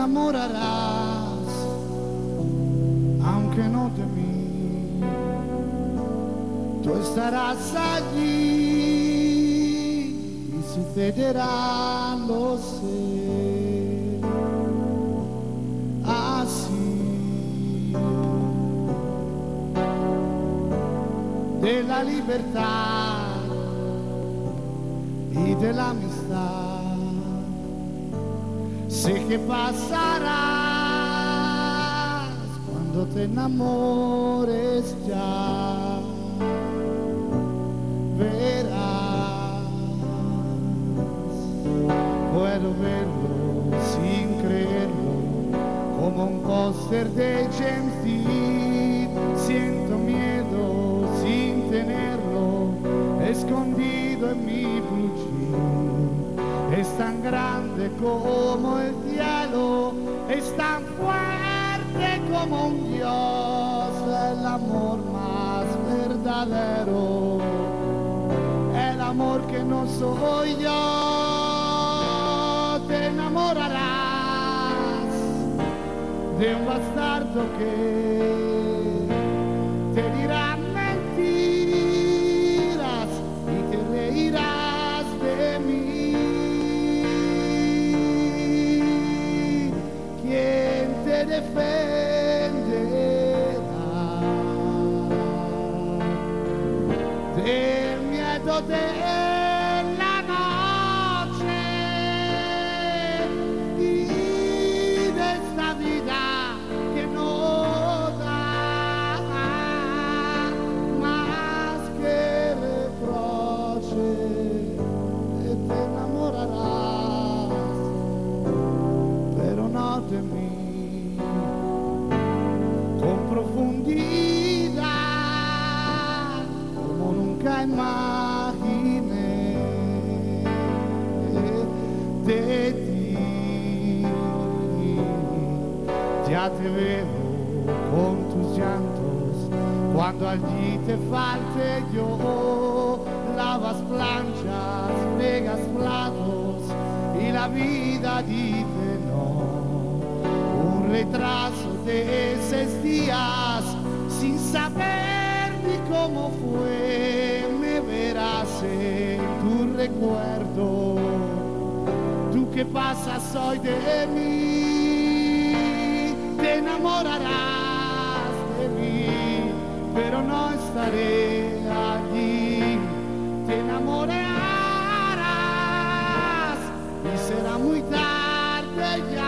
enamorarás, aunque no de mí. Tú estarás allí y sucederá, lo sé, así. De la libertad y de la amistad sé que pasarás cuando te enamores ya. Verás, puedo verlo sin creerlo, como un póster de James Dean. Siento miedo sin tenerlo, escondido en mi blue jean. Es tan grande como el cielo, es tan fuerte como un dios, el amor más verdadero, el amor que no soy yo. Te enamorarás de un bastardo que te dirá mentiras y te reirás de mí. ¿Quién te defenderá del miedo de la noche y de esta vida que no da más que reproche? Te enamorarás, pero no de mí, con profundidad como nunca imaginé. De ti ya te veo con tus llantos, cuando allí te falte yo. Lavas planchas, fregas platos y la vida dice no. Un retraso de esos días sin saber ni cómo fue. Me verás en tu recuerdo, tú que pasas hoy de mí. Te enamorarás de mí, pero no estaré allí. Te enamorarás y será muy tarde ya.